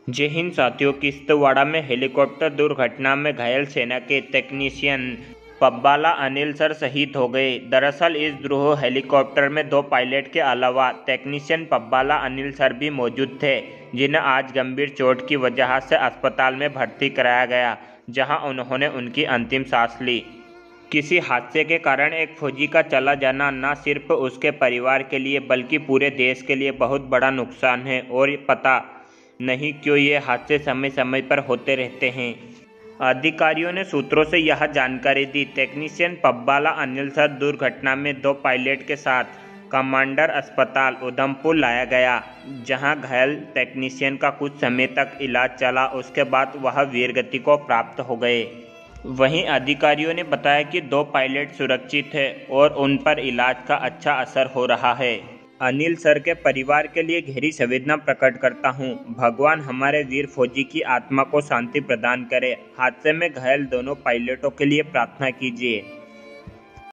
जय हिंद साथियों। किश्तवाड़ में हेलीकॉप्टर दुर्घटना में घायल सेना के टेक्नीशियन पब्बाला अनिल सर शहीद हो गए। दरअसल इस द्रोह हेलीकॉप्टर में 2 पायलट के अलावा टेक्नीशियन पब्बाला अनिल सर भी मौजूद थे, जिन्हें आज गंभीर चोट की वजह से अस्पताल में भर्ती कराया गया, जहां उन्होंने उनकी अंतिम सांस ली। किसी हादसे के कारण एक फौजी का चला जाना न सिर्फ उसके परिवार के लिए बल्कि पूरे देश के लिए बहुत बड़ा नुकसान है और पता नहीं क्यों ये हादसे समय समय पर होते रहते हैं। अधिकारियों ने सूत्रों से यह जानकारी दी। टेक्नीशियन पब्बाला अनिल सर दुर्घटना में 2 पायलट के साथ कमांडर अस्पताल उधमपुर लाया गया, जहां घायल टेक्नीशियन का कुछ समय तक इलाज चला। उसके बाद वह वीरगति को प्राप्त हो गए। वहीं अधिकारियों ने बताया कि 2 पायलट सुरक्षित हैं और उन पर इलाज का अच्छा असर हो रहा है। अनिल सर के परिवार के लिए गहरी संवेदना प्रकट करता हूं। भगवान हमारे वीर फौजी की आत्मा को शांति प्रदान करे। हादसे में घायल दोनों पायलटों के लिए प्रार्थना कीजिए।